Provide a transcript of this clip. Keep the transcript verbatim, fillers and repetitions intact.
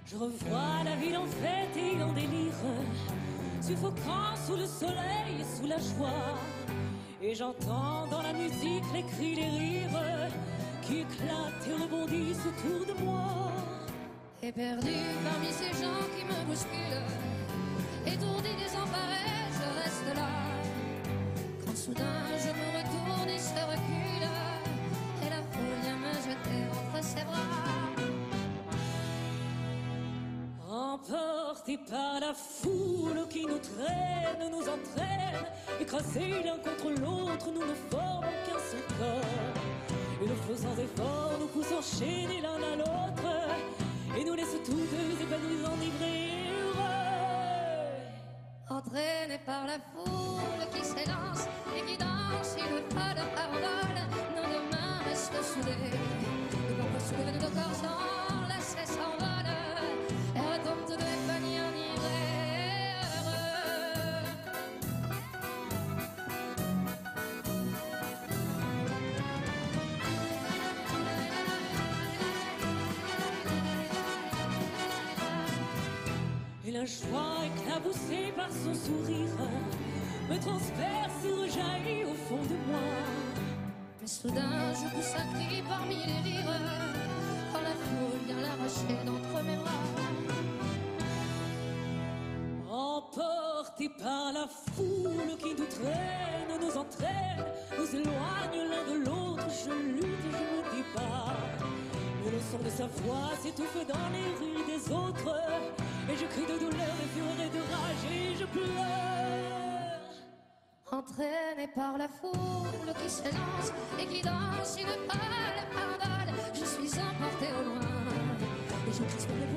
Je revois la ville en fête et en délire, suffocant sous le soleil et sous la joie. Et j'entends dans la musique les cris, les rires qui éclatent et rebondissent autour de moi. Et perdu parmi ces gens qui me bousculent, étourdi, désemparé, je reste là. Quand soudain je me retourne et se recule, et la foule vient me jeter entre ses bras. Emportés par la foule qui nous traîne, nous entraîne, écrasés l'un contre l'autre, nous ne formons qu'un seul corps. Et le feu sans effort nous pousse enchaîner l'un à l'autre, et nous laisse tous deux épanouis, enivrés et heureux. Entraînés par la foule qui s'élance et qui danse, il ne pas de parole, nos deux mains restent soudées. Et parfois soulevés de nos corps enlacés s'envolent, et retombent tous deux épanouis, enivrés et heureux. Et la joie éclaboussée par son sourire me transperce et rejaillit au fond de moi. Mais soudain je pousse un cri parmi les rires, quand la foule vient l'arracher d'entre mes bras. Emportés par la foule qui nous traîne, nous entraîne, nous éloigne l'un de l'autre, je lutte et je me débat. Mais le son de sa voix s'étouffe dans les rues des autres, et je crie de douleur, de fureur et de rage, et je pleure. Entraîné par la foule qui s'élance et qui danse, il ne pas la pardonne, je suis emporté au loin, et je crispe mes